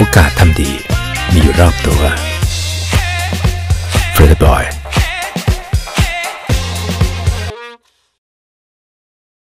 โอกาสทำดีมีอยู่รอบตัว Fred Boy